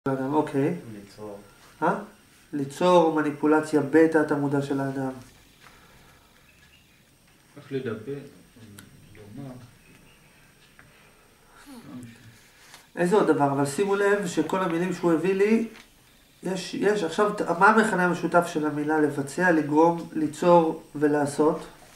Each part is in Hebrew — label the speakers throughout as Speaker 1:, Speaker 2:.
Speaker 1: אוקיי.
Speaker 2: ליצור.
Speaker 1: ליצור מניפולציה בתת המודע של האדם.
Speaker 2: איך לדבר? לומר.
Speaker 1: איזה עוד דבר? אבל שימו לב שכל המילים שהוא הביא לי, יש עכשיו, מה המכנה המשותף של המילה לבצע, לגרום, ליצור ולעשות?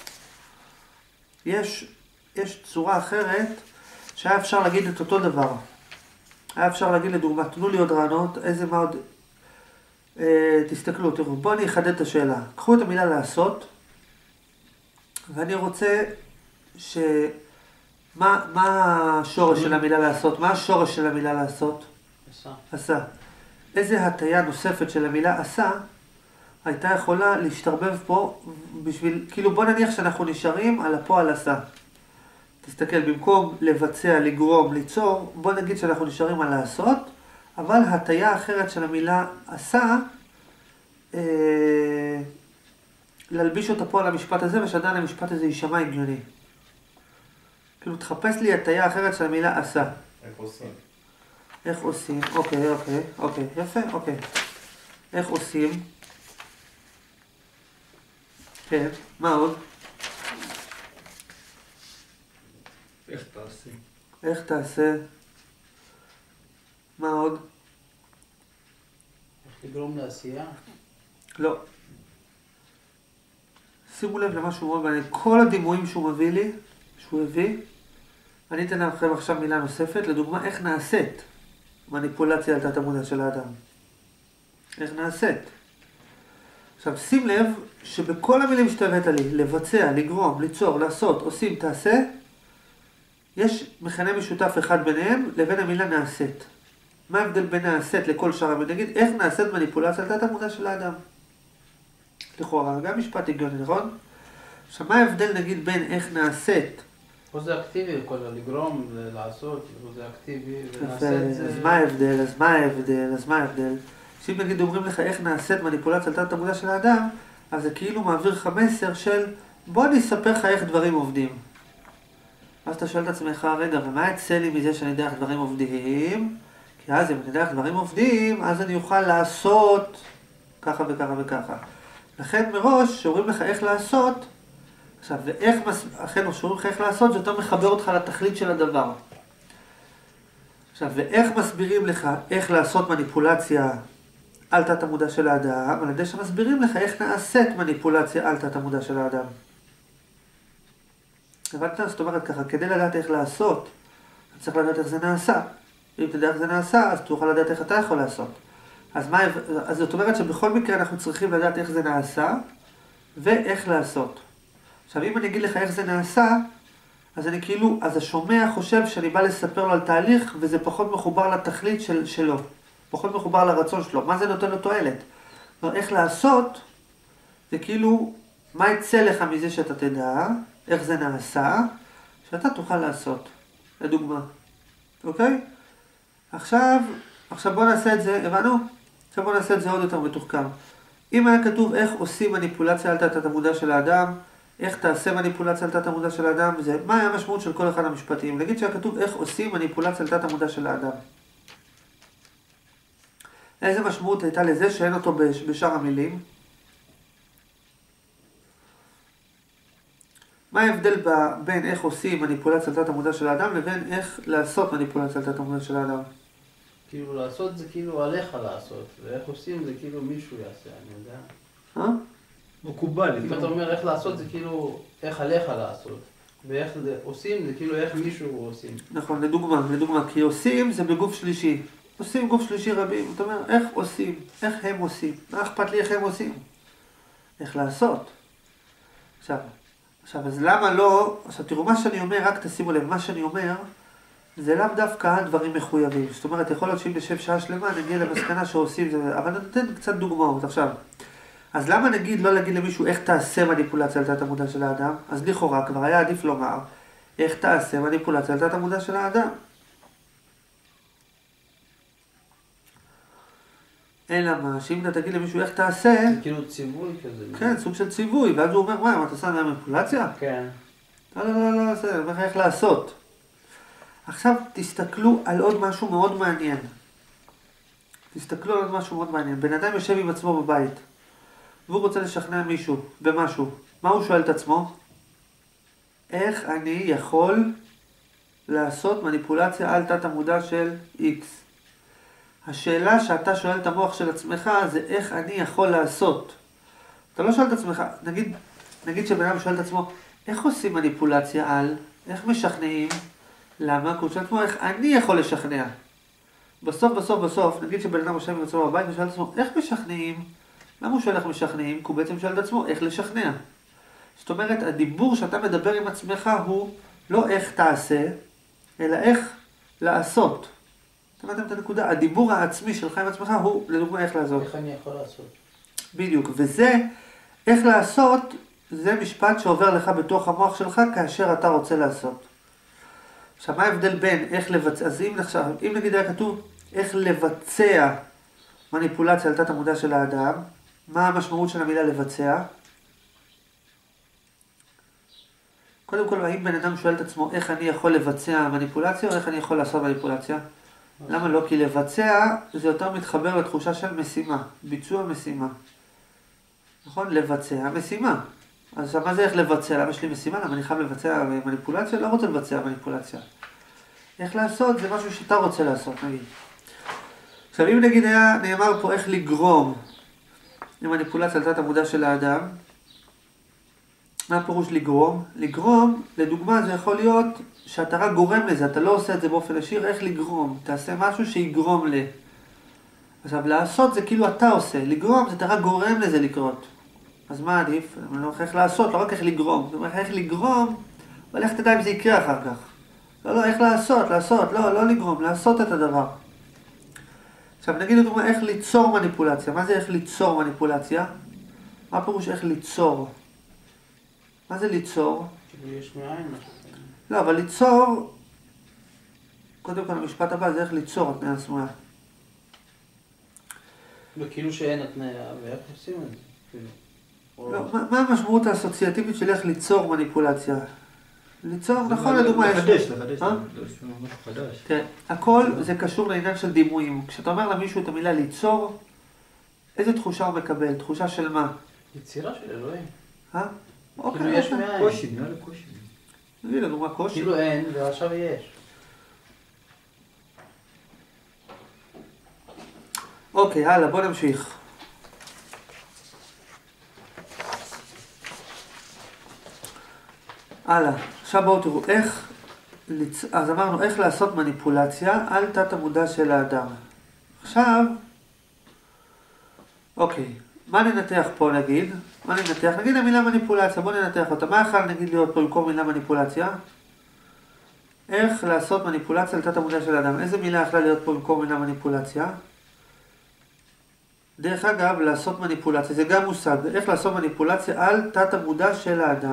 Speaker 1: יש צורה אחרת שהיה אפשר להגיד את אותו דבר. היה אפשר להגיד לדוגמה, תנו לי עוד רעיונות, איזה מה עוד... תסתכלו, תראו, בואו אני אחדד את השאלה. קחו את המילה לעשות, ואני רוצה מה השורש של המילה לעשות? מה השורש של המילה לעשות? עשה. איזה הטיה נוספת של המילה עשה הייתה יכולה להשתרבב פה בשביל, כאילו בוא נניח שאנחנו נשארים על הפועל עשה. תסתכל, במקום לבצע, לגרום, ליצור, בוא נגיד שאנחנו נשארים על לעשות, אבל הטיה אחרת של המילה עשה, להלביש אותה פה על המשפט הזה, ושעדיין המשפט הזה יישמע הגיוני. כאילו, תחפש לי הטיה אחרת של המילה עשה.
Speaker 2: איך עושים?
Speaker 1: איך עושים? אוקיי, יפה, אוקיי. איך עושים? כן, מה עוד?
Speaker 2: איך תעשי?
Speaker 1: איך תעשה? מה עוד?
Speaker 3: איך לגרום לעשייה?
Speaker 1: לא. שימו לב למשהו מאוד מעניין. כל הדימויים שהוא מביא לי, שהוא הביא, אני אתן לכם עכשיו מילה נוספת, לדוגמה, איך נעשית מניפולציה על תת המודע של האדם. איך נעשית? עכשיו, שים לב שבכל המילים שאתה הבאת לי, לבצע, לגרום, ליצור, לעשות, עושים, תעשה, יש מכנה משותף אחד ביניהם לבין המילה נעשית. מה ההבדל בין נעשית לכל שאר המילים? נגיד, איך נעשית מניפולציה על תת המודע של האדם? לכאורה, גם משפט הגיוני, נכון? עכשיו, מה ההבדל נגיד בין איך נעשית?
Speaker 3: פה זה אקטיבי, כל לגרום, לעשות, פה זה אקטיבי, ונעשית זה...
Speaker 1: אז מה ההבדל? שאם נגיד אומרים לך איך נעשית מניפולציה על תת המודע של האדם, אז זה כאילו מעביר לך מסר של בוא אני אספר לך איך דברים עובדים. אז אתה שואל את עצמך, רגע, ומה יצא לי מזה שאני יודע איך דברים עובדים? כי אז אם אני יודע איך דברים עובדים, אז אני אוכל לעשות ככה וככה וככה. לכן מראש, שאומרים לך איך לעשות, עכשיו, אכן, שאומרים לך איך לעשות, זה יותר מחבר אותך לתכלית של הדבר. עכשיו, ואיך מסבירים לך איך לעשות מניפולציה על תת המודע של האדם, על ידי שמסבירים לך איך נעשית מניפולציה על תת המודע של האדם. הבנת? זאת אומרת ככה, כדי לדעת איך לעשות, אתה צריך לדעת איך זה נעשה. אם תדע איך זה נעשה, אז תוכל לדעת איך אתה יכול לעשות. אז זאת אומרת שבכל מקרה אנחנו צריכים לדעת איך זה נעשה, ואיך לעשות. עכשיו, אם אני אגיד לך איך זה נעשה, אז אני כאילו, אז השומע חושב שאני בא לספר לו על תהליך, וזה פחות מחובר לתכלית שלו. פחות מחובר לרצון שלו. מה זה נותן לו תועלת? איך לעשות, זה כאילו, מה יצא לך מזה שאתה תדע, איך זה נעשה, שאתה תוכל לעשות. לדוגמה. אוקיי? עכשיו בוא נעשה את זה, הבנו? עכשיו בוא נעשה את זה עוד יותר מתוחכם. אם היה כתוב איך עושים מניפולציה על תת המודע של האדם, איך תעשה מניפולציה על תת המודע של האדם, זה מה היה המשמעות של כל אחד המשפטים. נגיד שהיה כתוב איך עושים מניפולציה על תת המודע של האדם. איזה משמעות הייתה לזה שאין אותו בשאר המילים? מה ההבדל בין איך עושים מניפולציה על תת המודע של האדם לבין איך לעשות מניפולציה על תת המודע של האדם?
Speaker 3: כאילו לעשות זה כאילו עליך לעשות, ואיך עושים זה כאילו מישהו יעשה, אני יודע.
Speaker 2: מקובל.
Speaker 3: אם אתה אומר איך לעשות זה כאילו איך עליך לעשות, ואיך עושים זה כאילו איך מישהו עושים.
Speaker 1: נכון, לדוגמה, כי עושים זה בגוף שלישי. עושים גוף שלישי רבים, אתה אומר איך עושים, איך הם עושים, מה אכפת לי איך הם עושים? איך לעשות? עכשיו, אז למה לא, עכשיו תראו מה שאני אומר, רק תשימו לב, מה שאני אומר, זה לאו דווקא דברים מחויבים. זאת אומרת, יכול להיות שאם נשב שעה שלמה, נגיע למסקנה שעושים זה, אבל נותן קצת דוגמאות. עכשיו, אז למה נגיד לא להגיד למישהו איך תעשה מניפולציה על תת המודע של האדם? אז לכאורה כבר היה עדיף לומר, איך תעשה מניפולציה על תת המודע של האדם? אלא מה, שאם אתה תגיד למישהו איך תעשה...
Speaker 3: זה כאילו ציווי כזה.
Speaker 1: כן, סוג של ציווי, ואז הוא אומר, מה, אתה עושה מניפולציה?
Speaker 3: כן.
Speaker 1: לא, זה אומר איך לעשות. עכשיו תסתכלו על עוד משהו מאוד מעניין. תסתכלו על משהו מאוד מעניין. בן אדם יושב עם עצמו בבית, והוא רוצה לשכנע מישהו במשהו. מה הוא שואל את עצמו? איך אני יכול לעשות מניפולציה על תת המודע של X? השאלה שאתה שואל את המוח של עצמך זה איך אני יכול לעשות. אתה לא שואל את עצמך, נגיד שבן אדם שואל את עצמו, איך עושים מניפולציה על, איך משכנעים, למה? כי הוא שואל את עצמו, איך אני יכול לשכנע. בסוף, נגיד שבן אדם יושב עם עצמו בבית ושואל את עצמו, איך משכנעים? למה הוא שואל איך משכנעים? כי הוא בעצם שואל את עצמו, איך לשכנע. זאת אומרת, הדיבור שאתה מדבר עם עצמך הוא לא איך תעשה, אלא איך לעשות. שמעתם את הנקודה? הדיבור העצמי שלך עם עצמך הוא, לדוגמה, איך לעשות.
Speaker 3: איך אני יכול לעשות?
Speaker 1: בדיוק, וזה, איך לעשות, זה משפט שעובר לך בתוך המוח שלך כאשר אתה רוצה לעשות. עכשיו, מה ההבדל בין איך לבצע? אז אם נגיד היה כתוב איך לבצע מניפולציה על תת המודע של האדם, מה המשמעות של המילה לבצע? קודם כל, האם בן אדם שואל את עצמו איך אני יכול לבצע מניפולציה או איך אני יכול לעשות מניפולציה? למה לא? כי לבצע זה יותר מתחבר לתחושה של משימה, ביצוע משימה. נכון? לבצע משימה. אז מה זה איך לבצע? למה יש לי משימה? למה אני חייב לבצע מניפולציה? לא רוצה לבצע מניפולציה. איך לעשות? זה משהו שאתה רוצה לעשות, נגיד. עכשיו, אם נגיד היה נאמר פה איך לגרום למניפולציה על תת המודע של האדם, מה הפירוש לגרום? לגרום, לדוגמה, זה יכול להיות שאתה רק גורם לזה, אתה לא עושה את זה באופן ישיר, איך לגרום? תעשה משהו שיגרום ל... עכשיו, לעשות זה כאילו אתה עושה, לגרום זה אתה רק גורם לזה לקרות. אז מה עדיף? אני אומר איך לעשות, לא רק איך לגרום. זאת אומרת, איך לגרום, אבל איך תדע אם זה יקרה אחר כך. לא, איך לעשות, לא לגרום, לעשות את הדבר. עכשיו, נגיד לדוגמה, איך ליצור מניפולציה. מה זה איך ליצור מניפולציה? מה הפירוש איך ליצור? מה זה ליצור?
Speaker 3: כאילו יש מאין משהו.
Speaker 1: לא, אבל ליצור, קודם כל המשפט הבא זה איך ליצור התניה סמויה.
Speaker 3: וכאילו שאין התניה, ואיך עושים את זה? כאילו.
Speaker 1: לא, מה המשמעות האסוציאטיבית של איך ליצור מניפולציה? ליצור, נכון לדוגמה יש...
Speaker 2: לחדש, משהו חדש.
Speaker 1: כן, הכל זה קשור לעניין של דימויים. כשאתה אומר למישהו את המילה ליצור, איזה תחושה הוא מקבל? תחושה של מה?
Speaker 3: יצירה של אלוהים.
Speaker 1: אוקיי,
Speaker 3: יש מאין.
Speaker 2: קושי, נראה לי קושי.
Speaker 1: נגיד לדוגמה קושי.
Speaker 3: כאילו אין, ועכשיו יש.
Speaker 1: אוקיי, הלאה, בוא נמשיך. הלאה, עכשיו בואו תראו, אז אמרנו איך לעשות מניפולציה על תת המודע של האדם. עכשיו, אוקיי, מה ננתח פה נגיד? נגיד המילה מניפולציה, בואו ננתח אותה. מה יכול נגיד להיות פה במקום מילה מניפולציה? איך לעשות מניפולציה על תת המודע של האדם? איזה מילה יכולה להיות פה במקום מילה מניפולציה? דרך אגב, לעשות מניפולציה, זה גם מושג, איך לעשות מניפולציה על תת המודע של האדם.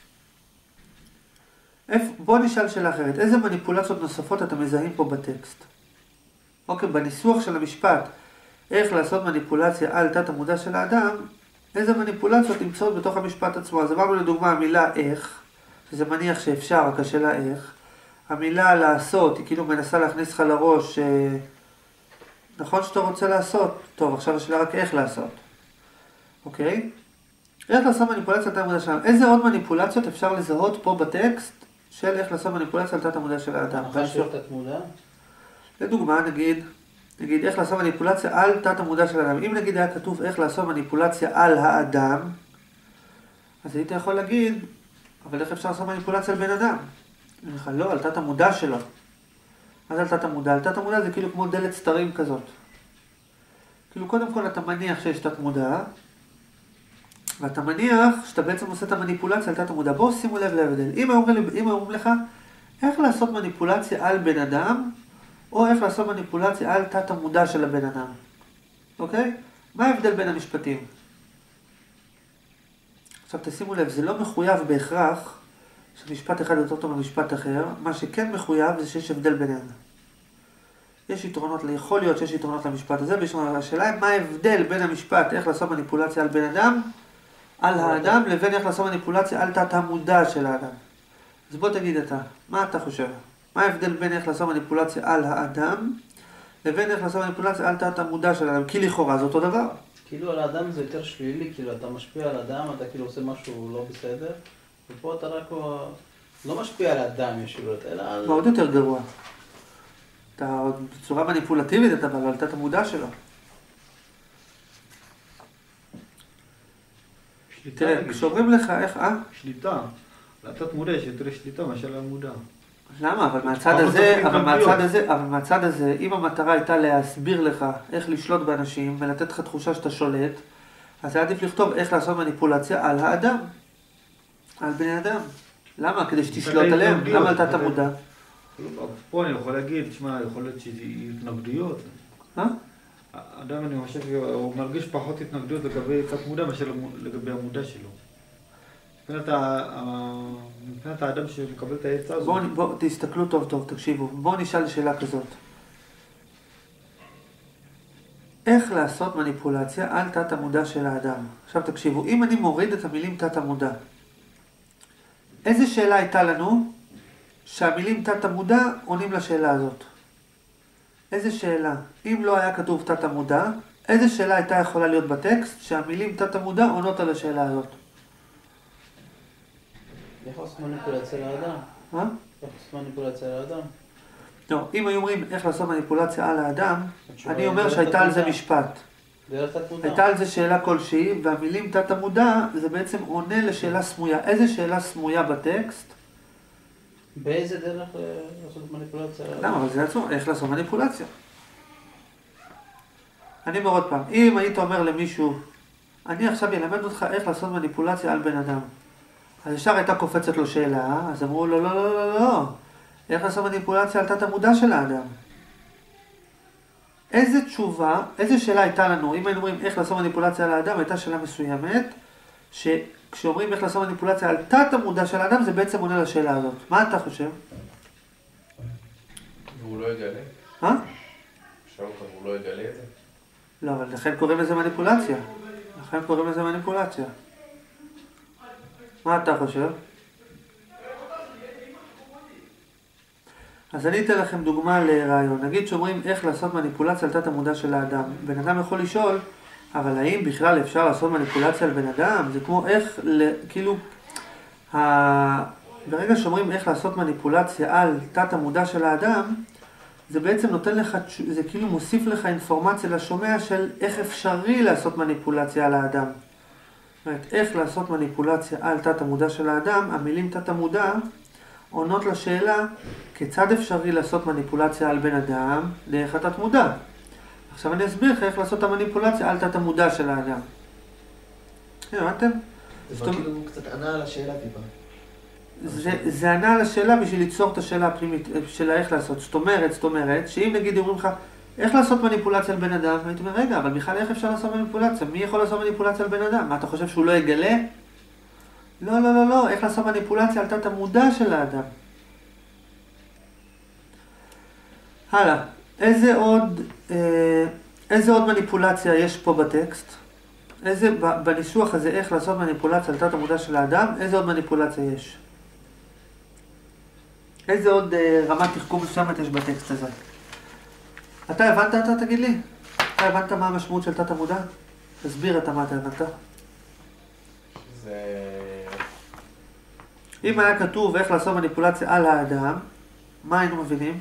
Speaker 1: בוא נשאל שאלה אחרת, איזה מניפולציות נוספות אתם מזהים פה בטקסט? אוקיי, בניסוח של המשפט, איך לעשות מניפולציה על תת המודע של האדם, איזה מניפולציות נמצאות בתוך המשפט עצמו? אז אמרנו לדוגמה המילה איך, שזה מניח שאפשר, רק השאלה איך. המילה לעשות, היא כאילו מנסה להכניס לך לראש, נכון שאתה רוצה לעשות? טוב, עכשיו השאלה רק איך לעשות. אוקיי? איך לעשות מניפולציה על תת המודע של האדם? איזה עוד מניפולציות אפשר לזהות פה בטקסט של איך לעשות מניפולציה על תת המודע של האדם?
Speaker 3: אחרי של תת מודע?
Speaker 1: לדוגמה, נגיד איך לעשות מניפולציה על תת המודע של האדם. אם נגיד היה כתוב איך לעשות מניפולציה על האדם, אז היית יכול להגיד, אבל איך אפשר לעשות מניפולציה על בן אדם? אני אומר לך, לא, על תת המודע שלו. אז על תת המודע. על תת המודע זה כאילו כמו דלת סתרים כזאת. כאילו קודם כל אתה מניח שיש תת מודע, ואתה מניח שאתה בעצם עושה את המניפולציה על תת המודע. בואו שימו לב להבדל. אם אומרים לך, איך לעשות מניפולציה על בן אדם, או איך לעשות מניפולציה על תת המודע של הבן אדם. אוקיי? מה ההבדל בין המשפטים? עכשיו תשימו לב, זה לא מחויב בהכרח שמשפט אחד יותר טוב ממשפט אחר. מה שכן מחויב זה שיש הבדל ביניהם. יש יתרונות, יכול להיות שיש יתרונות למשפט הזה, והשאלה היא מה ההבדל בין המשפט איך לעשות מניפולציה על בן אדם, על האדם, לבין איך לעשות מניפולציה על תת המודע של האדם. אז בוא תגיד אתה, מה אתה חושב? מה ההבדל בין איך לעשות מניפולציה על האדם, לבין איך לעשות מניפולציה על תת המודע של האדם, כי לכאורה זה אותו דבר.
Speaker 3: כאילו על האדם זה יותר שלילי, כאילו אתה משפיע על האדם, אתה כאילו עושה משהו לא בסדר, ופה אתה רק לא משפיע על האדם ישירות, אלא על...
Speaker 1: מאוד יותר גרוע. אתה בצורה מניפולטיבית אתה בא על תת המודע שלו. תראה, כשאומרים לך איך,
Speaker 2: שליטה. לתת מודע יש יותר שליטה מאשר למודע.
Speaker 1: למה? אבל מהצד הזה, אם המטרה הייתה להסביר לך איך לשלוט באנשים ולתת לך תחושה שאתה שולט, אז היה עדיף לכתוב איך לעשות מניפולציה על האדם, על בני אדם. למה? כדי שתשלוט עליהם. למה על תת המודע?
Speaker 2: פה אני יכול להגיד, תשמע, יכול להיות שזה התנגדויות. אדם, אני חושב, הוא מרגיש פחות התנגדויות לגבי תת מודע מאשר לגבי המודע שלו. מבחינת האדם שמקבל את העצה הזאת.
Speaker 1: בואו תסתכלו טוב, תקשיבו. בואו נשאל שאלה כזאת. איך לעשות מניפולציה על תת המודע של האדם? עכשיו תקשיבו, אם אני מוריד את המילים תת המודע, איזה שאלה הייתה לנו שהמילים תת המודע עונים לשאלה הזאת? איזה שאלה? אם לא היה כתוב תת המודע, איזה שאלה הייתה יכולה להיות בטקסט שהמילים תת המודע עונות על השאלה הזאת?
Speaker 3: איך לעשות מניפולציה לאדם?
Speaker 1: מה?
Speaker 3: איך לעשות מניפולציה לאדם?
Speaker 1: לא, אם היו אומרים איך לעשות מניפולציה על האדם, אני אומר שהייתה על זה משפט. הייתה על זה שאלה כלשהי, והמילים תת המודע זה בעצם עונה לשאלה סמויה. איזה שאלה סמויה בטקסט?
Speaker 3: באיזה דרך לעשות מניפולציה?
Speaker 1: למה? אבל זה עצמו, איך לעשות מניפולציה? אני אומר עוד פעם, אם היית אומר למישהו, אני עכשיו ילמד אותך איך לעשות מניפולציה על בן אדם. אז ישר הייתה קופצת לו שאלה, אז אמרו לו, לא. איך לעשות מניפולציה על תת המודע של האדם? איזה תשובה, איזה שאלה הייתה לנו, אם היינו אומרים איך לעשות מניפולציה על האדם, הייתה שאלה מסוימת, שכשאומרים איך לעשות מניפולציה על תת המודע של האדם, זה בעצם עונה לשאלה הזאת. מה אתה חושב?
Speaker 4: והוא לא יגלה? שאל אותך, והוא לא יגלה את זה?
Speaker 1: לא, אבל לכן קוראים לזה מניפולציה. מה אתה חושב? אז אני אתן לכם דוגמה לרעיון. נגיד שאומרים איך לעשות מניפולציה על תת המודע של האדם. בן אדם יכול לשאול, אבל האם בכלל אפשר לעשות מניפולציה על בן אדם? זה כמו איך, כאילו, ברגע שאומרים איך לעשות מניפולציה על תת המודע של האדם, זה בעצם נותן לך, זה כאילו מוסיף לך אינפורמציה לשומע של איך אפשרי לעשות מניפולציה על האדם. זאת אומרת, איך לעשות מניפולציה על תת המודע של האדם, המילים תת המודע עונות לשאלה כיצד אפשרי לעשות מניפולציה על בן אדם דרך התת מודע. עכשיו אני אסביר לך איך לעשות את המניפולציה על תת המודע של האדם. הבנתם?
Speaker 5: זה כאילו קצת ענה על השאלה טיפה.
Speaker 1: זה ענה על השאלה בשביל ליצור את השאלה הפנימית של איך לעשות. זאת אומרת, שאם נגיד אומרים לך איך לעשות מניפולציה על בן אדם, הייתי אומר, רגע, אבל בכלל איך אפשר לעשות מניפולציה? מי יכול לעשות מניפולציה על בן אדם? מה, אתה חושב שהוא לא יגלה? לא, איך לעשות מניפולציה על תת המודע של האדם? הלאה, איזה עוד מניפולציה יש פה בטקסט? בניסוח הזה, איך לעשות מניפולציה על תת המודע של האדם, איזה עוד מניפולציה יש? איזה עוד רמת תחכום מסוימת יש בטקסט הזה? אתה הבנת? אתה תגיד לי? אתה הבנת מה המשמעות של תת המודע? תסביר אתה מה אתה הבנת. אם היה כתוב איך לעשות מניפולציה על האדם, מה היינו מבינים?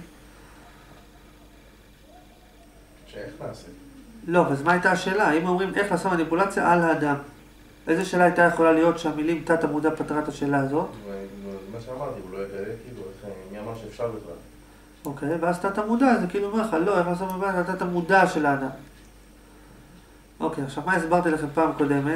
Speaker 4: שאיך נעשה?
Speaker 1: לא, אז מה הייתה השאלה? אם אומרים איך לעשות מניפולציה על האדם, איזה שאלה הייתה יכולה להיות שהמילים תת המודע פתרה את השאלה הזאת?
Speaker 4: מה שאמרתי, הוא לא יגלה, כאילו, מי אמר שאפשר בכלל?
Speaker 1: אוקיי, ואז תת המודע זה כאילו אומר לך, לא, איך לעשות מניפולציה על תת המודע של האדם. אוקיי, עכשיו מה הסברתי לכם פעם קודמת?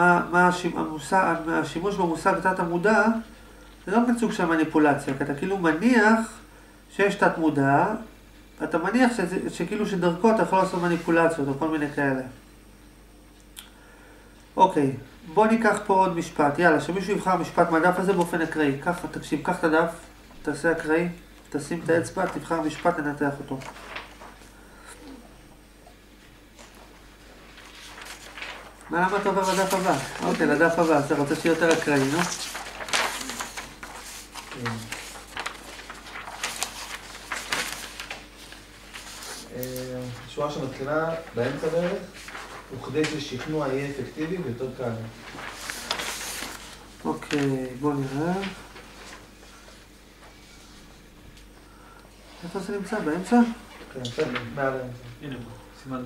Speaker 1: השימוש במושג תת המודע זה לא סוג של מניפולציה, כי אתה כאילו מניח שיש תת מודע, אתה מניח שכאילו שדרכו אתה יכול לעשות מניפולציות או כל מיני כאלה. אוקיי, בוא ניקח פה עוד משפט, יאללה, שמישהו יבחר משפט מהדף הזה באופן אקראי. ככה, תקשיב, קח את הדף, תעשה אקראי, תשים את האצבע, תבחר משפט, ננתח אותו. למה אתה עובר לדף הבא? אוקיי, לדף הבא, אז אתה רוצה שיהיה יותר אקראי, נו?
Speaker 5: שמתחילה באמצע בערך, וכדי ששכנוע יהיה אפקטיבי ויותר קל.
Speaker 1: אוקיי, בואו נראה. איפה זה נמצא? באמצע?
Speaker 5: כן, בסדר, מעל האמצע.
Speaker 2: הנה פה, סימן.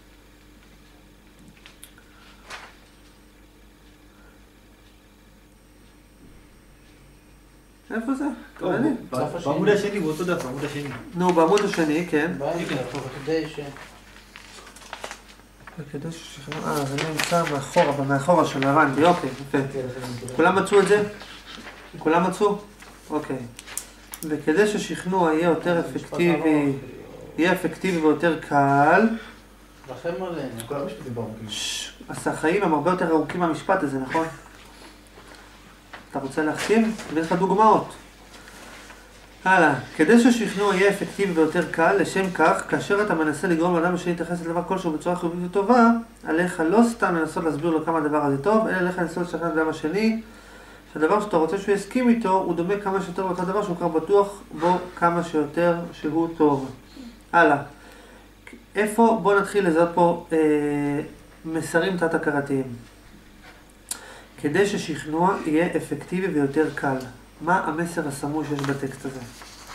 Speaker 1: איפה זה? תראה לי.
Speaker 2: בעמוד השני, באותו דף, בעמוד השני.
Speaker 1: נו, בעמוד השני, כן.
Speaker 3: באמצע, כדי ש...
Speaker 1: כדי ששכנוע... זה נמצא מאחורה של הבנתי, אוקיי, יפה. כולם מצאו את זה? כולם מצאו? אוקיי. וכדי ששכנוע יהיה יותר אפקטיבי, יהיה אפקטיבי ויותר קל,
Speaker 3: רחם עלינו.
Speaker 5: כל המשפטים בארוכים.
Speaker 1: אז החיים הם הרבה יותר ארוכים מהמשפט הזה, נכון? אתה רוצה להחכים? אני אביא לך דוגמאות. הלאה, כדי ששכנוע יהיה אפקטיבי ויותר קל, לשם כך, כאשר אתה מנסה לגרום לאדם להתייחס לדבר כלשהו בצורה חיובית וטובה, עליך לא סתם לנסות להסביר לו כמה הדבר הזה טוב, אלא עליך לנסות לשכנע את האדם השני, שהדבר שאתה רוצה שהוא יסכים איתו, הוא דומה כמה שיותר לאותו דבר שהוא כבר בטוח בו כמה שיותר שהוא טוב. הלאה. איפה? בוא נתחיל לזהות פה מסרים תת-הכרתיים. כדי ששכנוע יהיה אפקטיבי ויותר קל. מה המסר הסמוי שיש בטקסט הזה?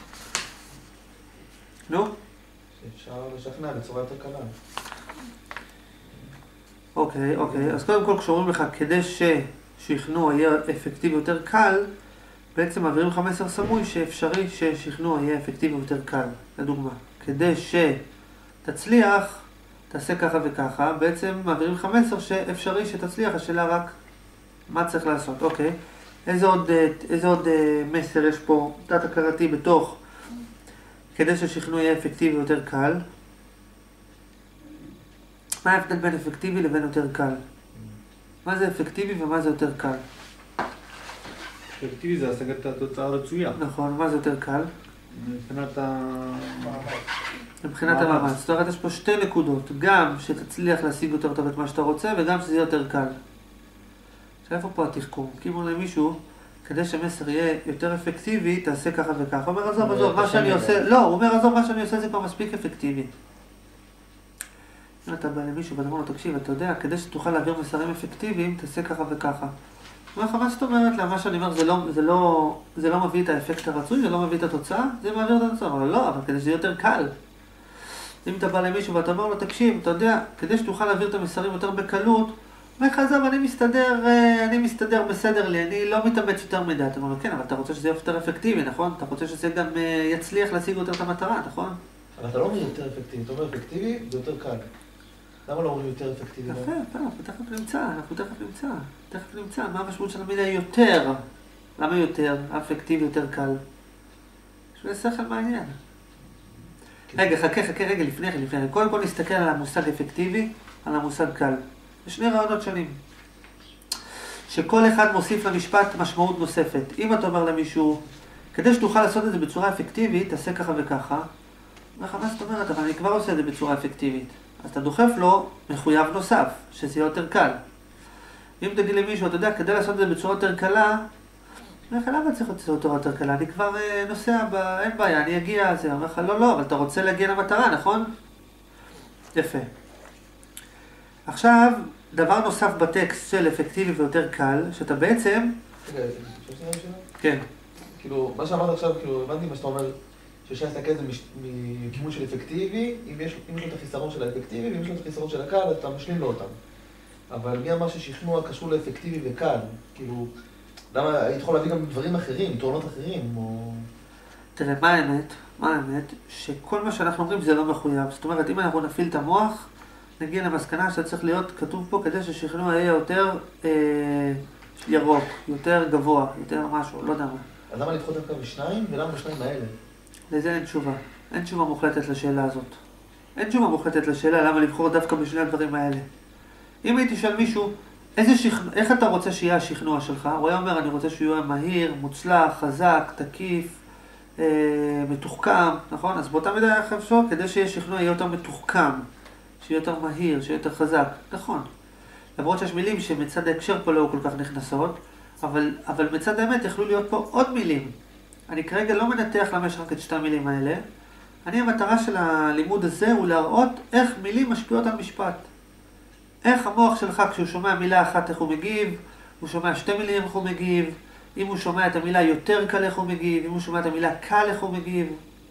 Speaker 1: נו?
Speaker 5: שאפשר לשכנע בצורה יותר קלה.
Speaker 1: אוקיי. אז קודם כל כשאומרים לך כדי ששכנוע יהיה אפקטיבי יותר קל, בעצם מעבירים לך מסר סמוי שאפשרי ששכנוע יהיה אפקטיבי יותר קל. לדוגמה, כדי שתצליח, תעשה ככה וככה, בעצם מעבירים לך מסר שאפשרי שתצליח, השאלה רק מה צריך לעשות. אוקיי. איזה עוד מסר יש פה תת-הכרתי בתוך כדי ששכנוע יהיה אפקטיבי יותר קל? מה ההבדל בין אפקטיבי לבין יותר קל? מה זה אפקטיבי ומה זה יותר קל?
Speaker 2: אפקטיבי זה השגת התוצאה הרצויה.
Speaker 1: נכון, מה זה יותר קל? מבחינת המאמץ. זאת אומרת, יש פה שתי נקודות, גם שתצליח להשיג יותר טוב את מה שאתה רוצה וגם שזה יהיה יותר קל. עכשיו איפה פה התחכום? כי אומר למישהו, כדי שמסר יהיה יותר אפקטיבי, תעשה ככה וככה. הוא אומר, עזוב, מה שאני עושה, לא, הוא אומר, עזוב, מה שאני עושה זה כבר מספיק אפקטיבי. אם אתה בא למישהו ואתה אומר לו, תקשיב, אתה יודע, כדי שתוכל להעביר מסרים אפקטיביים, תעשה ככה וככה. הוא אומר לך, מה זאת אומרת לה? מה שאני אומר, זה לא מביא את האפקט הרצוי, זה לא מביא את התוצאה, זה מעביר את התוצאה. אבל לא, אבל כדי שזה יותר קל. אם אתה בא למישהו ואתה אומר לו, תקשיב, אתה יודע, כדי שתוכל להעביר את המסרים יותר בקלות, אומר לך, עזוב, אני מסתדר בסדר לי, אני לא מתאמץ יותר מדי. אתה אומר, כן, אבל אתה רוצה שזה יהיה יותר אפקטיבי, נכון? אתה רוצה שזה גם יצליח להשיג יותר את המטרה, נכון?
Speaker 5: אבל אתה לא אומר יותר אפקטיבי, אתה אומר אפקטיבי זה יותר קל. למה לא אומרים יותר אפקטיבי?
Speaker 1: יפה, אנחנו תכף נמצא. מה המשמעות של המילה יותר? למה יותר? אפקטיבי יותר קל. יש שכל מעניין. רגע, חכה רגע, לפני. קודם כל נסתכל על המושג אפקטיבי, על המושג קל. יש שני רעיונות שונים. שכל אחד מוסיף למשפט משמעות נוספת. אם אתה אומר למישהו, כדי שתוכל לעשות את זה בצורה אפקטיבית, תעשה ככה וככה. מה זאת אומרת? אבל אני כבר עושה את זה בצורה אפקטיבית. אז אתה דוחף לו מחויב נוסף, שזה יהיה יותר קל. אם תגיד למישהו, אתה יודע, כדי לעשות את זה בצורה יותר קלה, למה צריך לעשות את זה יותר קלה? אני כבר נוסע, אין בעיה, אני אגיע, זה אומר לך, לא, אבל אתה רוצה להגיע למטרה, נכון? יפה. עכשיו, דבר נוסף בטקסט של אפקטיבי ויותר קל, שאתה בעצם...
Speaker 5: רגע, אפשר שנייה שאלה?
Speaker 1: כן.
Speaker 5: כאילו, מה שאמרת עכשיו, כאילו, הבנתי מה שאתה אומר, שאפשר להסתכל את זה מכיוון של אפקטיבי, אם יש לו את החיסרון של האפקטיבי, ואם יש לו את החיסרון של הקל, אתה משלים לו אותם. אבל מי אמר ששכנוע קשור לאפקטיבי וקל? כאילו, למה היית יכול להביא גם דברים אחרים, תורנות אחרים, או...
Speaker 1: תראה, מה האמת? שכל מה שאנחנו אומרים זה לא מחויב. זאת אומרת, אם אנחנו נפעיל את המוח, נגיע למסקנה שצריך להיות כתוב פה כדי ששכנוע יהיה יותר ירוק, יותר גבוה, יותר משהו, לא יודע מה.
Speaker 5: אז למה לדחות דווקא בשניים, ולמה בשניים האלה?
Speaker 1: לזה אין תשובה. אין תשובה מוחלטת לשאלה הזאת. אין תשובה מוחלטת לשאלה למה לבחור דווקא בשני הדברים האלה. אם הייתי שואל מישהו, איך אתה רוצה שיהיה השכנוע שלך? הוא היה אומר, אני רוצה שהוא יהיה מהיר, מוצלח, חזק, תקיף, מתוחכם, נכון? אז באותה מידה איך אפשר, כדי שיהיה שכנוע יהיה יותר מתוחכם, שיהיה יותר מהיר, שיהיה יותר חזק. נכון. למרות שיש מילים שמצד ההקשר פה לא כל כך נכנסות, אבל מצד האמת יכלו להיות פה עוד מילים. אני כרגע לא מנתח למה יש רק את שתי המילים האלה, המטרה של הלימוד הזה הוא להראות איך מילים משפיעות על משפט. איך המוח שלך כשהוא שומע מילה אחת איך הוא מגיב, הוא שומע 2 מילים איך הוא מגיב, אם הוא שומע את המילה יותר קל איך הוא מגיב, אם הוא שומע את המילה קל איך הוא מגיב.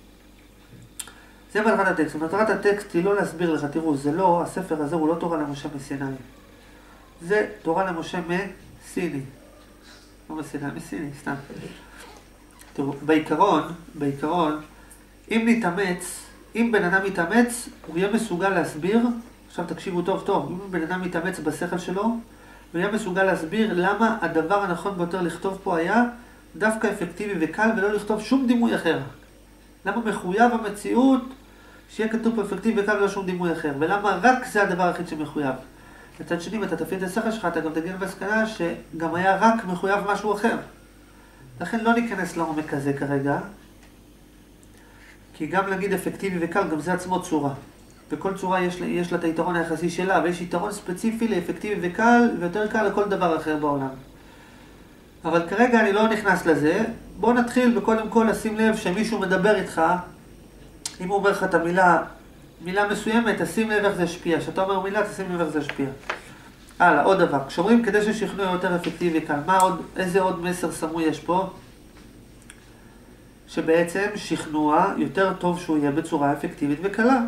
Speaker 1: זה מטרת הטקסט. מטרת הטקסט היא לא להסביר לך, תראו, זה לא, הספר הזה הוא לא תורה למשה מסיני. זה תורה למשה מסיני. לא מסיני, מסיני, סתם. תראו, בעיקרון, אם בן אדם יתאמץ, הוא יהיה מסוגל להסביר, עכשיו תקשיבו טוב, אם בן אדם יתאמץ בשכל שלו, הוא יהיה מסוגל להסביר למה הדבר הנכון ביותר לכתוב פה היה דווקא אפקטיבי וקל ולא לכתוב שום דימוי אחר. למה מחויב המציאות שיהיה כתוב פה אפקטיבי וקל ולא שום דימוי אחר, ולמה רק זה הדבר היחיד שמחויב. מצד שני, אם אתה תפעיל את השכל שלך, אתה גם תגיע למסקנה שגם היה רק מחויב משהו אחר. לכן לא ניכנס לעומק הזה כרגע, כי גם להגיד אפקטיבי וקל, גם זה עצמו צורה. בכל צורה יש לה את היתרון היחסי שלה, ויש יתרון ספציפי לאפקטיבי וקל, ויותר קל לכל דבר אחר בעולם. אבל כרגע אני לא נכנס לזה. בוא נתחיל וקודם כל לשים לב שמישהו מדבר איתך, אם הוא אומר לך את מילה מסוימת, תשים לב איך זה השפיע. כשאתה אומר מילה, תשים לב איך זה השפיע. הלאה, עוד דבר. כשאומרים כדי ששכנוע יותר אפקטיבי וקל, איזה עוד מסר סמוי יש פה? שבעצם שכנוע יותר טוב שהוא יהיה בצורה אפקטיבית וקלה.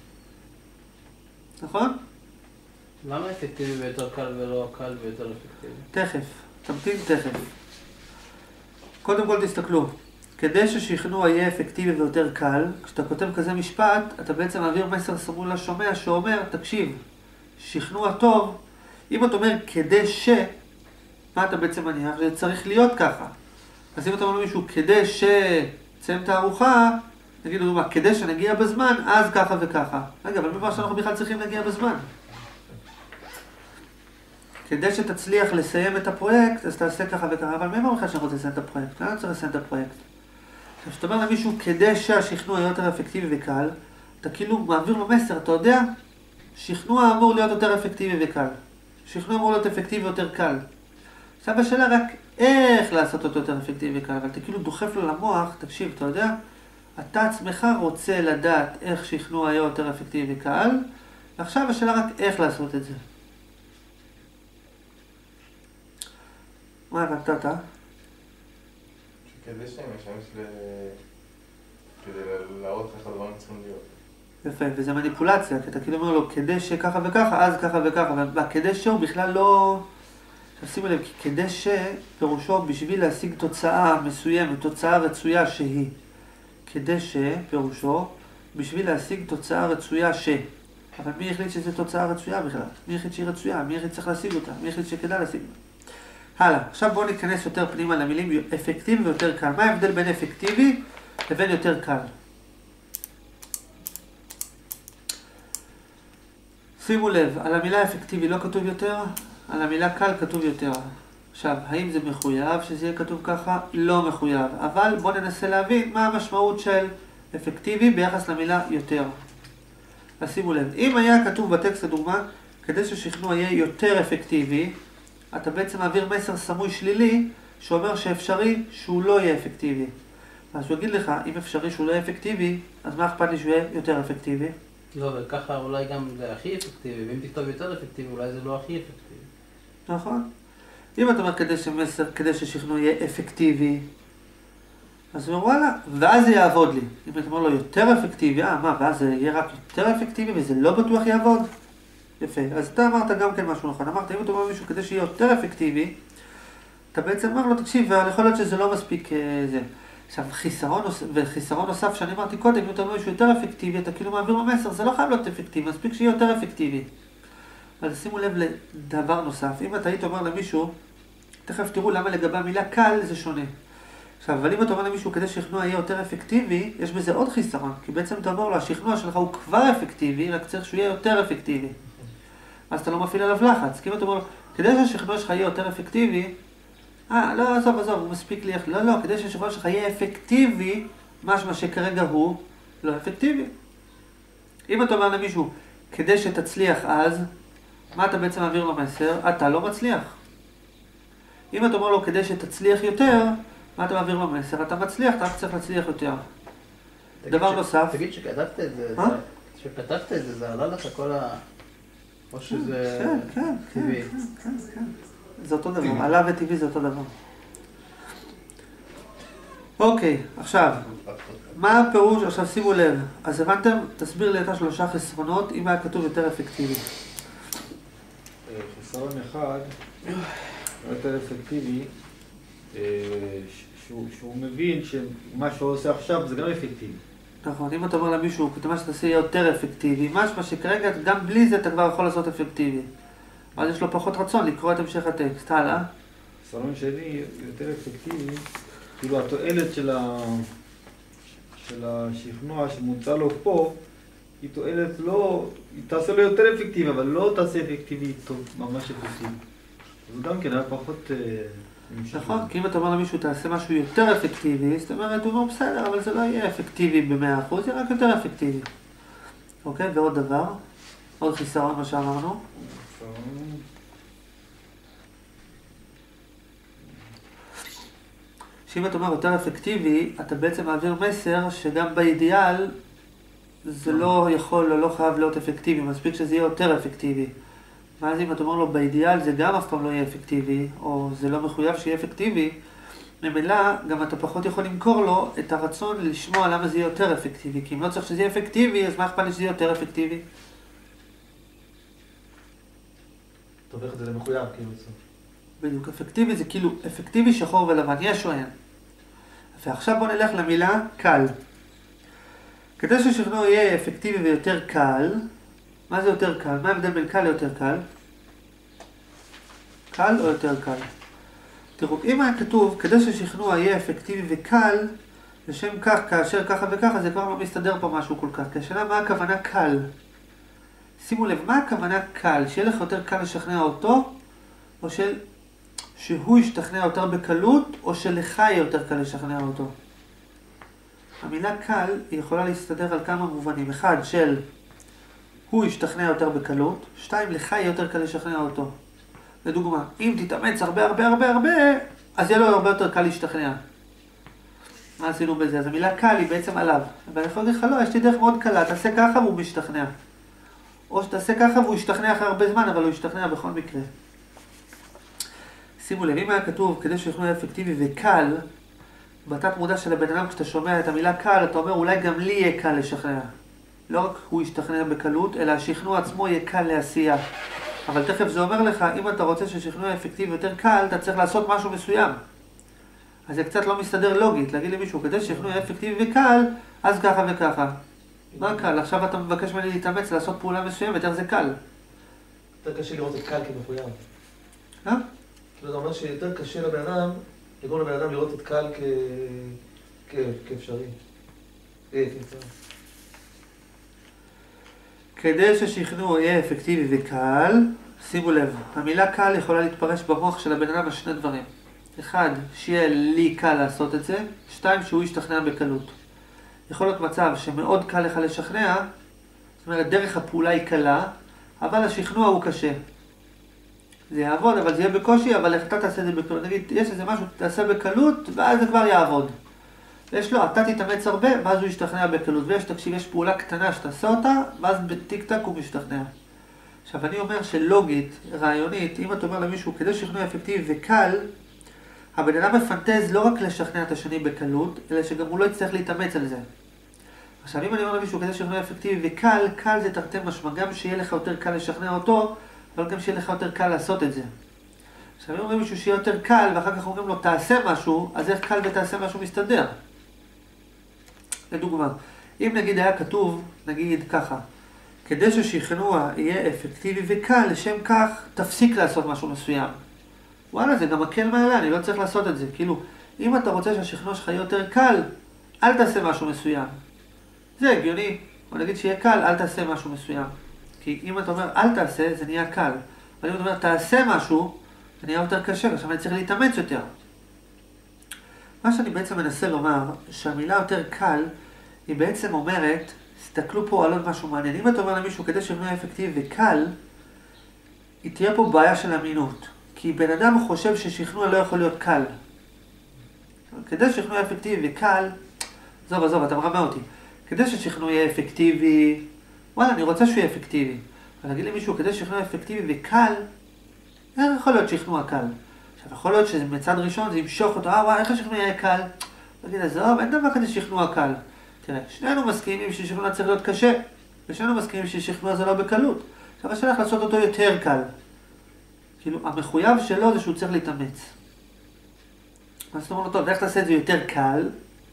Speaker 1: נכון?
Speaker 3: למה אפקטיבי ויותר קל ולא קל ויותר אפקטיבי?
Speaker 1: תכף, תמתין תכף. קודם כל תסתכלו. כדי ששכנוע יהיה אפקטיבי ויותר קל, כשאתה כותב כזה משפט, אתה בעצם מעביר מסר סמוי לשומע שאומר, תקשיב, שכנוע טוב, אם אתה אומר כדי מה אתה בעצם מניח? זה צריך להיות ככה. אז אם אתה אומר למישהו, כדי שתסיים את הארוחה, נגיד לו דוגמה, כדי שנגיע בזמן, אז ככה וככה. רגע, אבל ממה שאנחנו בכלל צריכים להגיע בזמן? כדי שתצליח לסיים את הפרויקט, אז תעשה ככה וככה, אבל ממה בכלל שאנחנו רוצים לסיים את הפרויקט? למה צריך לסיים את הפרויקט? כשאתה אומר למישהו, כדי שהשכנוע יהיה יותר אפקטיבי וקל, אתה כאילו מעביר לו מסר, אתה יודע? שכנוע אמור להיות יותר אפקטיבי וקל. שכנוע אמור להיות אפקטיבי יותר קל. עכשיו השאלה רק איך לעשות אותו יותר אפקטיבי וקל, אבל אתה כאילו דוחף לו למוח, תקשיב, אתה יודע? אתה עצמך רוצה לדעת איך שכנוע יהיה יותר אפקטיבי וקל, ועכשיו השאלה רק איך לעשות את זה. מה הבנת אתה?
Speaker 4: כדי שהם משמש כדי להראות איך הדברים צריכים להיות.
Speaker 1: יפה, וזה מניפולציה, כי אתה כאילו אומר לו, כדי שככה וככה, אז ככה וככה, והכדי שהוא בכלל לא... שימו לב, כי כדי שפירושו בשביל להשיג תוצאה מסוימת, תוצאה רצויה שהיא. כדי שפירושו בשביל להשיג תוצאה רצויה אבל מי החליט שזו תוצאה רצויה בכלל? מי החליט שהיא רצויה? מי החליט שצריך להשיג אותה? מי החליט שכדאי להשיג אותה? הלאה, עכשיו בואו ניכנס יותר פנימה למילים אפקטיבי ויותר קל. מה ההבדל בין אפקטיבי לבין יותר קל? שימו לב, על המילה אפקטיבי לא כתוב יותר, על המילה קל כתוב יותר. עכשיו, האם זה מחויב שזה יהיה כתוב ככה? לא מחויב. אבל בואו ננסה להבין מה המשמעות של אפקטיבי ביחס למילה יותר. אז שימו לב, אם היה כתוב בטקסט לדוגמה, כדי ששכנוע יהיה יותר אפקטיבי, אתה בעצם מעביר מסר סמוי שלילי שאומר שאפשרי שהוא לא יהיה אפקטיבי. אז הוא יגיד לך, אם אפשרי שהוא לא יהיה אפקטיבי, אז מה אכפת לי שהוא יהיה יותר אפקטיבי?
Speaker 3: לא, וככה אולי גם זה הכי אפקטיבי, ואם תכתוב יותר אפקטיבי, אולי זה לא הכי אפקטיבי.
Speaker 1: נכון. אם אתה אומר כדי ששכנוע יהיה אפקטיבי, אז הוא אומר וואלה, ואז זה יעבוד לי. אם אתה אומר לו יותר אפקטיבי, ואז זה יהיה רק יותר אפקטיבי וזה לא בטוח יעבוד? יפה. אז אתה אמרת גם כן משהו נכון. אמרת, אם אתה אומר מישהו כדי שיהיה יותר אפקטיבי, אתה בעצם אומר לו, תקשיב, יכול להיות שזה לא מספיק זה. עכשיו, חיסרון נוסף שאני אמרתי קודם, אם אתה אומר מישהו יותר אפקטיבי, אתה כאילו מעביר לו מסר, זה לא חייב להיות אפקטיבי, מספיק שיהיה יותר אפקטיבי. אז שימו לב לדבר נוסף. אם אתה היית אומר למישהו, תכף תראו למה לגבי המילה קל זה שונה. עכשיו, אבל אם אתה אומר למישהו כדי ששכנוע יהיה יותר אפקטיבי, יש בזה עוד חיסרון. כי בעצם אתה אומר לו, השכנוע שלך הוא כבר אפקטיבי, רק צריך שהוא יהיה יותר אפקטיבי. אז אתה לא מפעיל עליו לחץ. כי אם אתה אומר לו, כדי שהשכנוע שלך יהיה יותר אפקטיבי, לא, עזוב, הוא מספיק לי. לא, כדי שהשכנוע שלך יהיה אפקטיבי, משמע שכרגע הוא לא אפקטיבי. אם אתה אומר למישהו, כדי שתצליח אז, מה אתה בעצם מעביר לו מסר? אתה לא מצליח. אם אתה אומר לו, כדי שתצליח יותר, מה אתה מעביר לו מסר? אתה מצליח, אתה רק צריך להצליח יותר. דבר נוסף.
Speaker 3: תגיד שכתבת את זה, שכתבת את זה, זה עלה לך כל ה... או שזה טבעי.
Speaker 1: כן. זה אותו דבר, עלה וטבעי זה אותו דבר. אוקיי, עכשיו, מה הפירוש? עכשיו שימו לב, אז הבנתם? תסביר לי את השלושה חסרונות, אם היה כתוב יותר אפקטיבי.
Speaker 2: חסרון אחד, יותר אפקטיבי, שהוא מבין שמה שהוא עושה עכשיו זה גם אפקטיבי.
Speaker 1: נכון, אם אתה אומר למישהו, כתוב שתעשה יותר אפקטיבי, משמע שכרגע גם בלי זה אתה כבר יכול לעשות אפקטיבי. אז יש לו פחות רצון לקרוא את המשך הטקסט, הלאה.
Speaker 2: חסרון שני, יותר אפקטיבי, כאילו התועלת של השכנוע שמוצע לו פה, היא תועלת לא, היא תעשה לו יותר אפקטיבי, אבל לא תעשה אפקטיבי טוב, ממש אפקטיבי. אז גם כן היה פחות...
Speaker 1: נכון, כי אם אתה אומר למישהו תעשה משהו יותר אפקטיבי, זאת אומרת, הוא אומר בסדר, אבל זה לא יהיה אפקטיבי ב100%, זה רק יותר אפקטיבי. אוקיי, ועוד דבר, עוד חיסרון מה שאמרנו. שאם אתה אומר יותר אפקטיבי, אתה בעצם מעביר מסר שגם באידיאל זה לא יכול או לא חייב להיות אפקטיבי, מספיק שזה יהיה יותר אפקטיבי. ואז אם אתה אומר לו באידיאל זה גם אף פעם לא יהיה אפקטיבי, או זה לא מחויב שיהיה אפקטיבי, ממילא גם אתה פחות יכול למכור לו את הרצון לשמוע למה זה יהיה יותר אפקטיבי, כי אם לא צריך שזה יהיה אפקטיבי, אז מה אכפת לי שזה יהיה יותר אפקטיבי?
Speaker 5: אתה הופך את זה למחויב, כאילו זה.
Speaker 1: בדיוק, אפקטיבי זה כאילו אפקטיבי שחור ולבן, יש או אין. ועכשיו בוא נלך למילה קל. כדי ששכנוע יהיה אפקטיבי ויותר קל, מה זה יותר קל? מה ההבדל בין קל ליותר קל? קל או יותר קל? תראו, אם היה כתוב, כדי ששכנוע יהיה אפקטיבי וקל, לשם כך, כאשר ככה וככה, זה כבר לא מסתדר פה משהו כל כך. כי השאלה מה הכוונה קל? שימו לב, מה הכוונה קל? שיהיה לך יותר קל לשכנע אותו, או שהוא ישתכנע יותר בקלות, או שלך יהיה יותר קל לשכנע אותו? המילה קל היא יכולה להסתדר על כמה מובנים. אחד, של הוא ישתכנע יותר בקלות, שתיים, לך יהיה יותר קל לשכנע אותו. לדוגמה, אם תתאמץ הרבה, אז יהיה לו הרבה יותר קל להשתכנע. מה עשינו בזה? אז המילה קל היא בעצם עליו. אבל אני יכול להגיד לך, לא, יש לי דרך מאוד קלה, תעשה ככה והוא משתכנע. או שתעשה ככה והוא ישתכנע אחרי הרבה זמן, אבל הוא ישתכנע בכל מקרה. שימו לב, אם היה כתוב, כדי ששכנוע יהיה אפקטיבי וקל, בתת מודע של הבן אדם, כשאתה שומע את המילה קל, אתה אומר, אולי גם לי יהיה קל לשכנע. לא רק הוא ישתכנע בקלות, אלא השכנוע עצמו יהיה קל לעשייה. אבל תכף זה אומר לך, אם אתה רוצה ששכנוע יהיה אפקטיבי יותר קל, אתה צריך לעשות משהו מסוים. אז זה קצת לא מסתדר לוגית, להגיד למישהו, כדי ששכנוע יהיה אפקטיבי וקל, אז ככה וככה. מה קל? עכשיו אתה מבקש ממני להתאמץ לעשות פעולה מסוימת, איך זה קל?
Speaker 5: יותר קשה לראות את קל כמחויב.
Speaker 1: כאילו
Speaker 5: זה אומר שיותר קשה לבן אדם, לגרום לבן אדם לראות את קל כאפשרי.
Speaker 1: כדי ששכנוע יהיה אפקטיבי וקל, שימו לב, המילה קל יכולה להתפרש במוח של הבן אדם על שני דברים. אחד, שיהיה לי קל לעשות את זה, שתיים, שהוא ישתכנע בקלות. יכול להיות מצב שמאוד קל לך לשכנע, זאת אומרת, דרך הפעולה היא קלה, אבל השכנוע הוא קשה. זה יעבוד, אבל זה יהיה בקושי, אבל אתה תעשה את זה בקלות. נגיד, יש איזה משהו, תעשה בקלות, ואז זה כבר יעבוד. ויש לו, אתה תתאמץ הרבה, ואז הוא ישתכנע בקלות. ויש, תקשיב, יש פעולה קטנה שתעשה אותה, ואז בטיק טק הוא משתכנע. עכשיו, אני אומר שלוגית, רעיונית, אם אתה אומר למישהו, כדי שכנוע אפקטיבי וקל, הבן אדם מפנטז לא רק לשכנע את השני בקלות, אלא שגם הוא לא יצטרך להתאמץ על זה. עכשיו, אם אני אומר למישהו, כדי שכנוע אפקטיבי וקל, קל זה תרתי משמע, גם שיהיה לך יותר קל לשכנע אותו, אבל גם שיהיה לך יותר קל לעשות את זה. עכשיו, אם אומרים מישהו שיהיה יותר קל, ואחר כך אומרים לו, תעשה משהו, אז איך קל ותעשה משהו מסתדר? לדוגמה, אם נגיד היה כתוב, נגיד ככה, כדי ששכנוע יהיה אפקטיבי וקל, לשם כך תפסיק לעשות משהו מסוים. וואלה, זה גם מקל מעלה, אני לא צריך לעשות את זה. כאילו, אם אתה רוצה שהשכנוע שלך יהיה יותר קל, אל תעשה משהו מסוים. זה הגיוני. או נגיד שיהיה קל, אל תעשה משהו מסוים. כי אם אתה אומר, אל תעשה, זה נהיה קל. אבל אם אתה אומר, תעשה משהו, זה נהיה יותר קשה, עכשיו אני צריך להתאמץ יותר. מה שאני בעצם מנסה לומר, שהמילה יותר קל, היא בעצם אומרת, תסתכלו פה על עוד משהו מעניין. אם אתה אומר למישהו, כדי שכנוע יהיה אפקטיבי וקל, היא תהיה פה בעיה של אמינות. כי בן אדם חושב ששכנוע לא יכול להיות קל. כדי ששכנוע יהיה אפקטיבי וקל, עזוב, אתה מרמה אותי. כדי שהשכנוע יהיה אפקטיבי, וואלה, אני רוצה שהוא יהיה אפקטיבי. אבל להגיד למישהו, כדי שכנוע אפקטיבי וקל, איך יכול להיות שכנוע קל? עכשיו, יכול להיות שמצד ראשון זה ימשוך אותו, וואי, איך השכנוע יהיה קל? תגיד, עזוב, אין דבר כזה שכנוע קל. תראה, שנינו מסכימים ששכנוע צריך להיות קשה, ושנינו מסכימים ששכנוע זה לא בקלות. עכשיו, השאלה איך לעשות אותו יותר קל. כאילו, המחויב שלו זה שהוא צריך להתאמץ. אז אתה אומר לו, טוב, איך תעשה את זה יותר קל?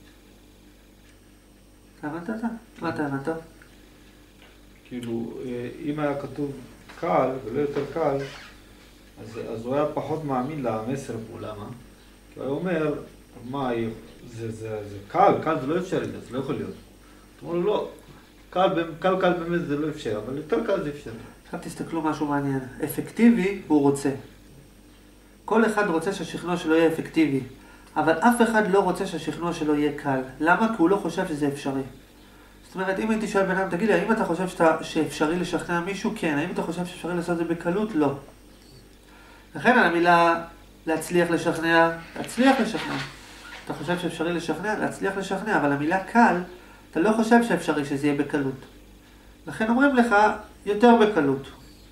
Speaker 1: אתה הבנת אתה? מה אתה הבנת?
Speaker 2: כאילו, אם היה כתוב קל ולא יותר קל, אז הוא היה פחות מאמין למסר פה, למה? כי הוא אומר, מה, זה קל, קל זה לא אפשרי, זה לא יכול להיות. אתה אומר לו, לא, קל באמת זה לא אפשרי, אבל יותר קל זה אפשרי.
Speaker 1: עכשיו תסתכלו משהו מעניין. אפקטיבי הוא רוצה. כל אחד רוצה שהשכנוע שלו יהיה אפקטיבי, אבל אף אחד לא רוצה שהשכנוע שלו יהיה קל. למה? כי הוא לא חושב שזה אפשרי. זאת אומרת, אם הייתי שואל בן אדם, תגיד לי, האם אתה חושב שאפשרי לשכנע מישהו? כן. האם אתה חושב שאפשרי לעשות את זה בקלות? לא. לכן על המילה להצליח לשכנע, להצליח לשכנע. אתה חושב שאפשרי לשכנע? להצליח לשכנע, אבל המילה קל, אתה לא חושב שאפשרי שזה יהיה בקלות. לכן אומרים לך, יותר בקלות.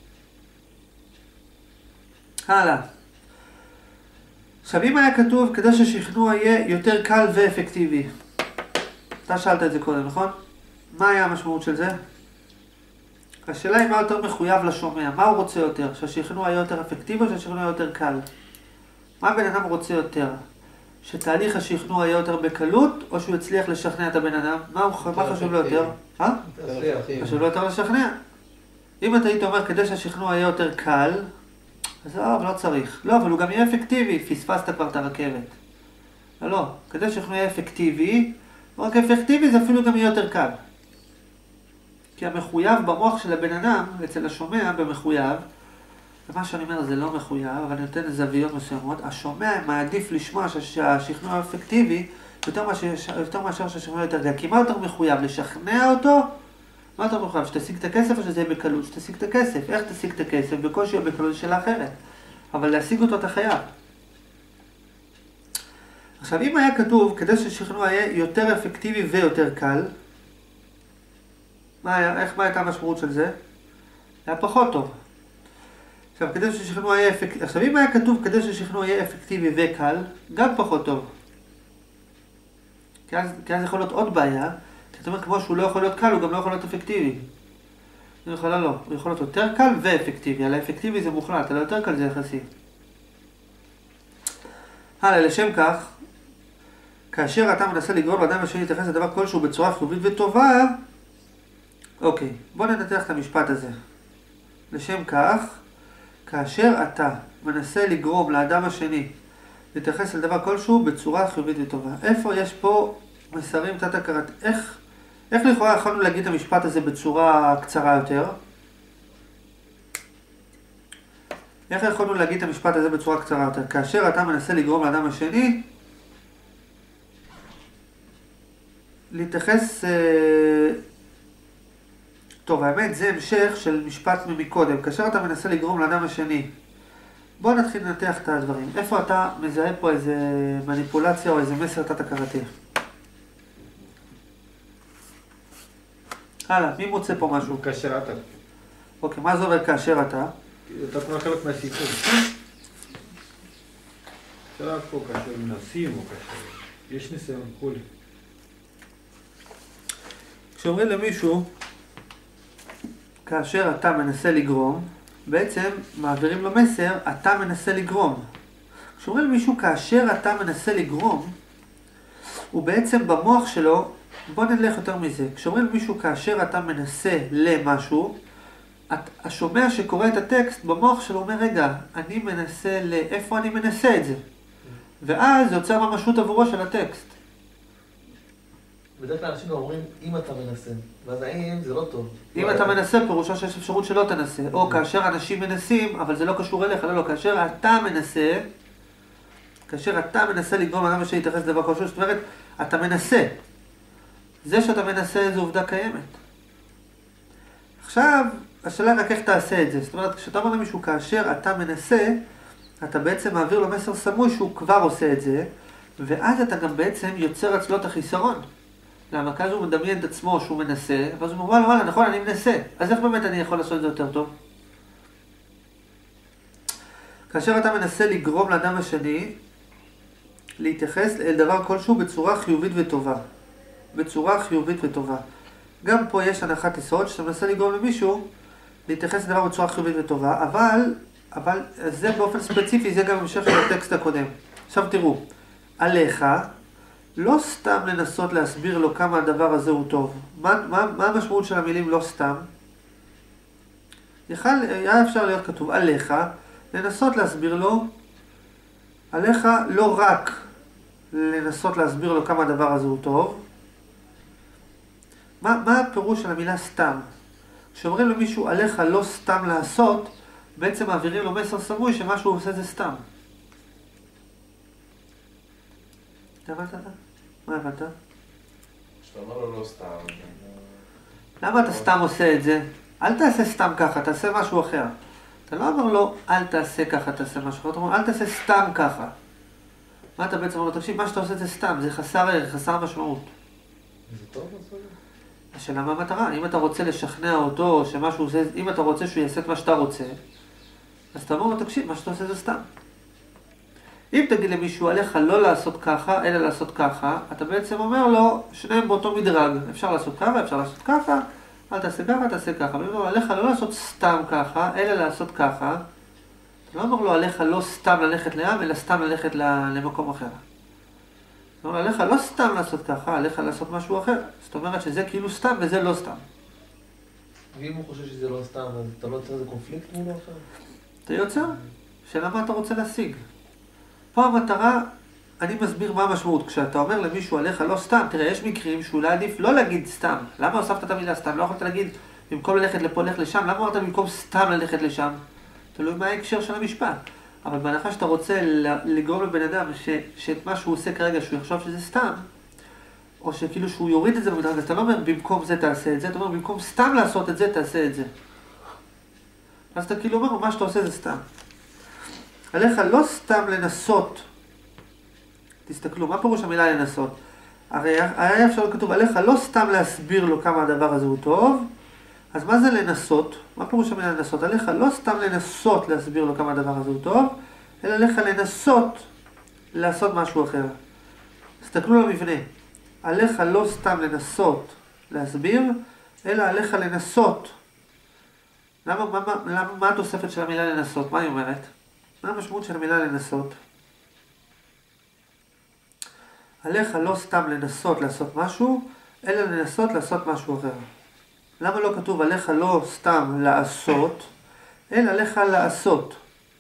Speaker 1: הלאה. עכשיו, אם היה כתוב, כדי ששכנוע יהיה יותר קל ואפקטיבי. אתה שאלת את זה קודם, נכון? מה היה המשמעות של זה? השאלה היא מה יותר מחויב לשומע, מה הוא רוצה יותר? שהשכנוע יהיה יותר אפקטיבי או שהשכנוע יהיה יותר קל? מה בן אדם רוצה יותר? שתהליך השכנוע יהיה יותר בקלות או שהוא יצליח לשכנע את הבן אדם? מה חשוב לו יותר? חשוב לו יותר לשכנע. אם אתה היית אומר כדי שהשכנוע יהיה יותר קל, אז לא צריך. לא, אבל הוא גם יהיה אפקטיבי, פספסת כבר את הרכבת. לא, כדי שהשכנוע יהיה אפקטיבי, רק אפקטיבי זה אפילו גם יהיה יותר קל. כי המחויב במוח של הבן אדם, אצל השומע במחויב, ומה שאני אומר זה לא מחויב, אבל אני נותן זוויות מסוימות, השומע מעדיף לשמוע שהשכנוע אפקטיבי יותר מאשר שהשכנוע יותר קל. כי מה יותר מחויב? לשכנע אותו? מה יותר מחויב? שתשיג את הכסף או שזה יהיה בקלות? שתשיג את הכסף. איך תשיג את הכסף? בקושי או בקלות זה שאלה אחרת. אבל להשיג אותו אתה חייב. עכשיו, אם היה כתוב, כדי ששכנוע יהיה יותר אפקטיבי ויותר קל, מה הייתה המשמעות של זה? היה פחות טוב. עכשיו, כדי ששכנוע יהיה אפקטיבי, עכשיו, אם היה כתוב, כדי ששכנוע יהיה אפקטיבי וקל, גם פחות טוב. כי אז יכול להיות עוד בעיה, כי זאת אומרת, כמו שהוא לא יכול להיות קל, הוא גם לא יכול להיות אפקטיבי. הוא יכול להיות יותר קל ואפקטיבי. על האפקטיבי זה מוחלט, על היותר קל זה יחסי. הלאה, לשם כך, כאשר אתה מנסה לגרום לאדם השני להתייחס לדבר כלשהו בצורה חיובית וטובה, אוקיי, בוא ננתח את המשפט הזה. לשם כך, כאשר אתה מנסה לגרום לאדם השני להתייחס לדבר כלשהו בצורה חיובית וטובה. איפה יש פה מסרים תת-הכרת? איך לכאורה יכולנו להגיד את המשפט הזה בצורה קצרה יותר? איך יכולנו להגיד את המשפט הזה בצורה קצרה יותר? כאשר אתה מנסה לגרום לאדם השני להתייחס... טוב, האמת זה המשך של משפט מקודם. כאשר אתה מנסה לגרום לאדם השני, בוא נתחיל לנתח את הדברים. איפה אתה מזהה פה איזה מניפולציה או איזה מסר תת-הכרתי? הלאה, מי מוצא פה משהו?
Speaker 2: כאשר אתה.
Speaker 1: אוקיי, מה זה אומר כאשר אתה?
Speaker 2: אתה כבר חלק מהסיפור. כאשר פה, כאשר מנסים או כאשר... יש ניסיון, חולי.
Speaker 1: כשאומרים למישהו, כאשר אתה מנסה לגרום, בעצם מעבירים לו מסר, אתה מנסה לגרום. כשאומרים למישהו, כאשר אתה מנסה לגרום, הוא בעצם במוח שלו, בוא נלך יותר מזה. כשאומרים למישהו, כאשר אתה מנסה למשהו, השומע שקורא את הטקסט, במוח שלו אומר, רגע, אני מנסה איפה אני מנסה את זה? ואז זה יוצר ממשות עבורו של הטקסט.
Speaker 5: בדרך כלל אנשים אומרים, אם אתה מנסה, ואז האם זה לא טוב.
Speaker 1: אם אתה מנסה, פירושו שיש אפשרות שלא תנסה. או כאשר אנשים מנסים, אבל זה לא קשור אליך, לא, כאשר אתה מנסה לגרום לאדם השני להתייחס לדבר כלשהו, זאת אומרת, אתה מנסה. זה שאתה מנסה זו עובדה קיימת. עכשיו, השאלה רק איך תעשה את זה. זאת אומרת, כשאתה אומר למישהו, כאשר אתה מנסה, אתה בעצם מעביר לו מסר סמוי שהוא כבר עושה את זה, ואז אתה גם בעצם יוצר אצלו את החיסרון. למה? כי אז הוא מדמיין את עצמו שהוא מנסה, ואז הוא אומר, וואלה, וואלה, נכון, אני מנסה. אז איך באמת אני יכול לעשות את זה יותר טוב? כאשר אתה מנסה לגרום לאדם השני להתייחס אל דבר כלשהו בצורה חיובית וטובה. בצורה חיובית וטובה. גם פה יש הנחת יסוד שאתה מנסה לגרום למישהו להתייחס לדבר בצורה חיובית וטובה, אבל זה באופן ספציפי, זה גם המשך של הטקסט הקודם. עכשיו תראו, עליך, לא סתם לנסות להסביר לו כמה הדבר הזה הוא טוב. מה המשמעות של המילים לא סתם? היה אפשר להיות כתוב עליך, לנסות להסביר לו, עליך לא רק לנסות להסביר לו כמה הדבר הזה הוא טוב. מה הפירוש של המילה סתם? כשאומרים למישהו עליך לא סתם לעשות, בעצם מעבירים לו מסר סמוי שמה שהוא עושה זה סתם. אתה הבנת? מה הבנת?
Speaker 4: שאתה אומר לו לא סתם.
Speaker 1: למה אתה סתם עושה את זה? אל תעשה סתם ככה, תעשה משהו אחר. אתה לא אומר לו אל תעשה ככה, תעשה משהו אחר. אתה אומר אל תעשה סתם ככה. מה אתה בעצם אומר לו? תקשיב, מה שאתה עושה זה סתם, זה חסר ערך, חסר משמעות.
Speaker 5: זה טוב לעשות?
Speaker 1: השאלה מה המטרה? אם אתה רוצה לשכנע אותו שמשהו עושה, אם אתה רוצה שהוא יעשה את מה שאתה רוצה, אז אתה אומר לו, תקשיב, מה שאתה עושה זה סתם. אם תגיד למישהו עליך לא לעשות ככה, אלא לעשות ככה, אתה בעצם אומר לו, שניהם באותו מדרג. אפשר לעשות ככה, אפשר לעשות ככה, אל תעשה ככה, תעשה ככה. ואם אומר עליך לא לעשות סתם ככה, אלא לעשות ככה, אתה לא אומר לו עליך לא סתם ללכת לים, אלא סתם ללכת למקום אחר. אתה אומר עליך לא סתם לעשות ככה, עליך לעשות משהו אחר. זאת אומרת שזה כאילו סתם וזה לא סתם.
Speaker 5: ואם הוא חושב שזה לא סתם, אז אתה לא יוצר איזה קונפליקט מולו עכשיו?
Speaker 1: אתה יוצר? שאלה מה אתה רוצה להשיג? פה המטרה, אני מסביר מה המשמעות. כשאתה אומר למישהו עליך לא סתם, תראה, יש מקרים שאולי עדיף לא להגיד סתם. למה הוספת את המילה סתם? לא יכולת להגיד, במקום ללכת לפה, ללכת לשם, למה אמרת במקום סתם ללכת לשם? תלוי מה ההקשר של המשפט. אבל בהנחה שאתה רוצה לגרום לבן אדם שאת מה שהוא עושה כרגע, שהוא יחשוב שזה סתם, או שכאילו שהוא יוריד את זה במדרג, אז אתה לא אומר במקום זה תעשה את זה, אתה אומר במקום סתם לעשות את זה, תעשה את זה. אז אתה כאילו אומר, מה שאתה עושה זה סתם. עליך לא סתם לנסות. תסתכלו, מה פירוש המילה לנסות? הרי היה אפשר לכתוב עליך לא סתם להסביר לו כמה הדבר הזה הוא טוב. אז מה זה לנסות? מה פירוש המילה לנסות? עליך לא סתם לנסות להסביר לו כמה הדבר הזה הוא טוב, אלא עליך לנסות לעשות משהו אחר. תסתכלו למבנה. עליך לא סתם לנסות להסביר, אלא עליך לנסות. מה התוספת של המילה לנסות? מה היא אומרת? מה המשמעות של המילה לנסות? עליך לא סתם לנסות לעשות משהו, אלא לנסות לעשות משהו אחר. למה לא כתוב עליך לא סתם לעשות, אלא עליך לעשות?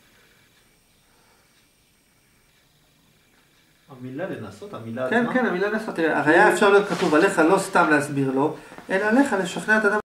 Speaker 2: המילה לנסות, המילה
Speaker 1: כן,
Speaker 2: עצמה?
Speaker 1: כן, המילה לנסות. הרי היה אפשר להיות כתוב עליך לא סתם להסביר לו, אלא עליך לשכנע את אדם